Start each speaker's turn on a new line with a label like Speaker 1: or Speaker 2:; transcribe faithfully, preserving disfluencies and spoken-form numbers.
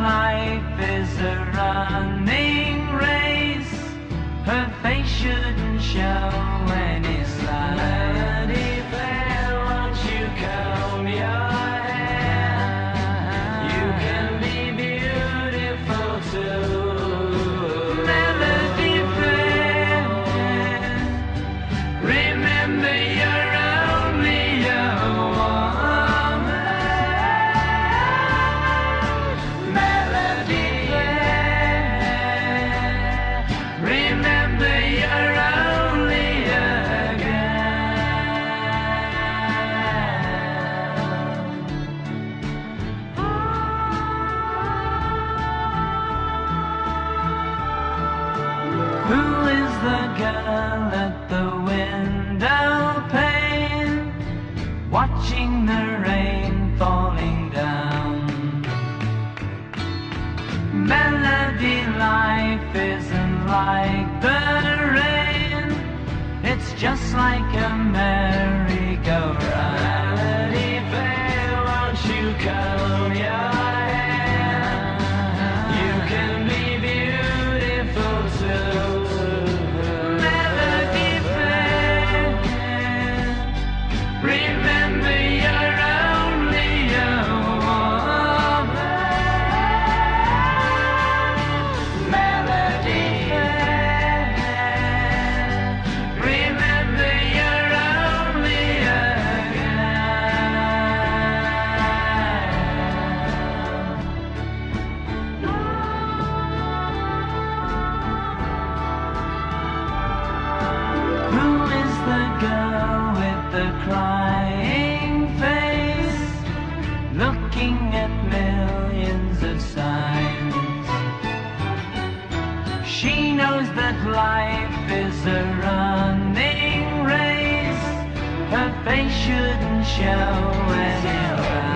Speaker 1: life is a running race. Her face shouldn't show any sign. Melody fair, won't you comb your hair? You can be beautiful too. Melody fair, remember you're only a woman. Melody fair, remember you're only a Who is the girl at the window pane, watching the rain falling down? Melody, life isn't like the rain, it's just like a merry-go-round. Melody fair, won't you comb your hair? You can be beautiful too. Melody fair, remember you're only a woman. Melody fair, remember you're only a Who is the girl with the crying face, looking at millions of signs? She knows that life is a running race. Her face shouldn't show any sign.